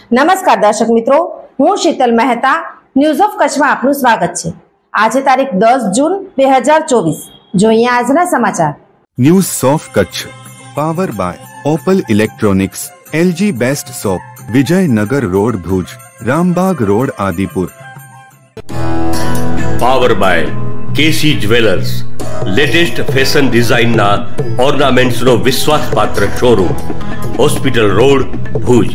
નમસ્કાર દર્શક મિત્રો, હું શીતલ મહેતા ન્યૂઝ ઓફ કચ્છમાં આપનું સ્વાગત છે। આજે તારીખ 10 જૂન 2024। જોઈએ આજના સમાચાર। News of Kutch power by opal electronics, LG best shop, Vijaynagar road Bhuj, Rambag road Adipur. Power by KC jewellers, latest fashion ડિઝાઇનના ઓર્નામેન્ટ્સનો વિશ્વાસપાત્ર showroom, hospital road Bhuj.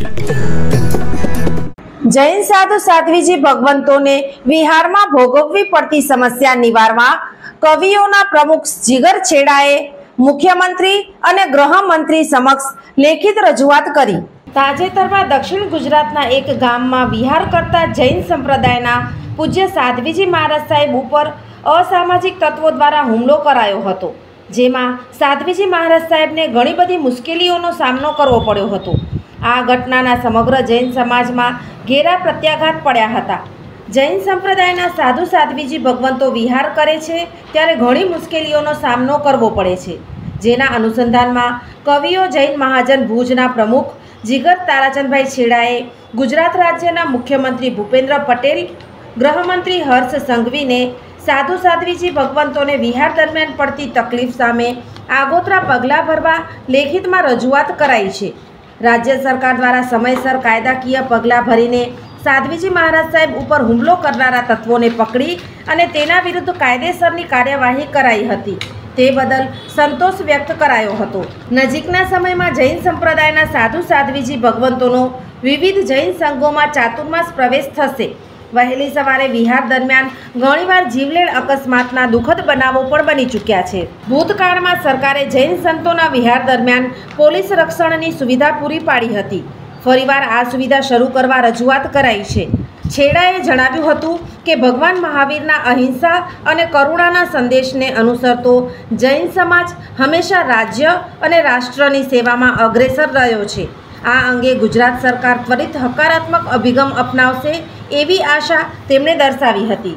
Jain સાધુ સાધ્વીજી ભગવંતોને વિહારમાં ભોગવવી પડતી સમસ્યા નિવારવા કવિઓના પ્રમુખ જીગર છેડાએ મુખ્યમંત્રી અને ગૃહમંત્રી સમક્ષ લેખિત રજૂઆત કરી। તાજેતરમાં દક્ષિણ ગુજરાતના એક ગામમાં વિહાર કરતા જૈન સંપ્રદાયના પૂજ્ય સાધ્વીજી મહારાજ સાહેબ ઉપર અસામાજિક તત્વો દ્વારા હુમલો કરાયો હતો, જેમાં સાધ્વીજી મહારાજ સાહેબને ઘણી બધી મુશ્કેલીઓનો સામનો કરવો પડ્યો હતો। આ ઘટનાના સમગ્ર જૈન સમાજમાં ઘેરા પ્રત્યાઘાત પડ્યા હતા। જૈન સંપ્રદાયના સાધુ સાધ્વીજી ભગવંતો વિહાર કરે છે ત્યારે ઘણી મુશ્કેલીઓનો સામનો કરવો પડે છે, જેના અનુસંધાનમાં કવિઓ જૈન મહાજન ભુજના પ્રમુખ જીગર તારાચંદભાઈ છેડાએ ગુજરાત રાજ્યના મુખ્યમંત્રી ભૂપેન્દ્ર પટેલ, ગૃહમંત્રી હર્ષ સંઘવીને સાધુ સાધ્વીજી ભગવંતોને વિહાર દરમિયાન પડતી તકલીફ સામે આગોતરા પગલાં ભરવા લેખિતમાં રજૂઆત કરાઈ છે। રાજ્ય સરકાર દ્વારા સમયસર કાયદાકીય પગલાં ભરીને સાધ્વીજી મહારાજ સાહેબ ઉપર હુમલો કરનારા તત્વોને પકડી અને તેના વિરુદ્ધ કાયદેસરની કાર્યવાહી કરાઈ હતી, તે બદલ સંતોષ વ્યક્ત કરાયો હતો। નજીકના સમયમાં જૈન સંપ્રદાયના સાધુ સાધ્વીજી ભગવંતોનો વિવિધ જૈન સંઘોમાં ચાતુર્માસ પ્રવેશ થશે। વહેલી સવારે વિહાર દરમિયાન ઘણીવાર જીવલેણ અકસ્માતના દુઃખદ બનાવો પણ બની ચૂક્યા છે। ભૂતકાળમાં સરકારે જૈન સંતોના વિહાર દરમિયાન પોલીસ રક્ષણની સુવિધા પૂરી પાડી હતી। ફરીવાર આ સુવિધા શરૂ કરવા રજૂઆત કરાઈ છે। છેડાએ જણાવ્યું હતું કે ભગવાન મહાવીરના અહિંસા અને કરુણાના સંદેશને અનુસરતો જૈન સમાજ હંમેશા રાજ્ય અને રાષ્ટ્રની સેવામાં અગ્રેસર રહ્યો છે। આ અંગે ગુજરાત સરકાર ત્વરિત હકારાત્મક અભિગમ અપનાવશે એવી આશા તેમણે દર્શાવી હતી।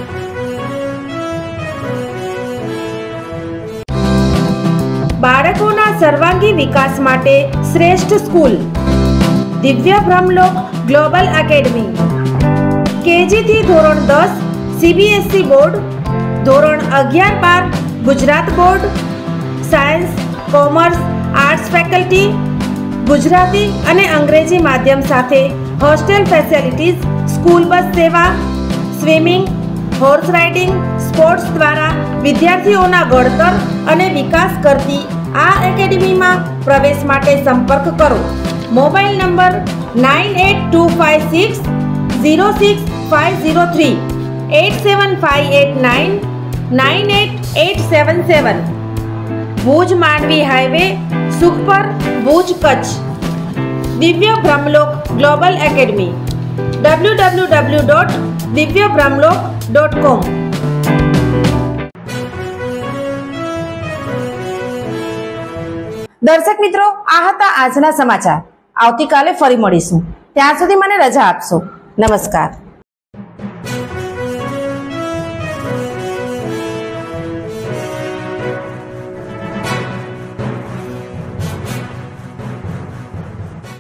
બાળકોના સર્વાંગી વિકાસ માટે શ્રેષ્ઠ સ્કૂલ દિવ્ય બ્રહ્મલોક ગ્લોબલ એકેડમી। કેજી થી ધોરણ 10 સીબીએસઈ બોર્ડ, ધોરણ 11-12 Gujarat board, science, commerce, arts faculty, Gujarati અને અંગ્રેજી માધ્યમ સાથે હોસ્ટેલ ફેસિલિટીઝ, સ્કૂલ બસ સેવા, સ્વિમિંગ, હોર્સ રાઇડિંગ, સ્પોર્ટ્સ દ્વારા વિદ્યાર્થીઓના ઘડતર અને વિકાસ કરતી આ એકેડમીમાં પ્રવેશ માટે સંપર્ક કરો। Mobile number 9825606503, 8758998877। Bhuj Mandvi highway, Sukhpar, Bhuj, Kutch. Divya Brahmalok global academy, www.divyabrahmlok.com। દર્શક મિત્રો, આ હતા આજના સમાચાર। આવતીકાલે ફરી મળીશું, ત્યાં સુધી મને રજા આપશો। નમસ્કાર।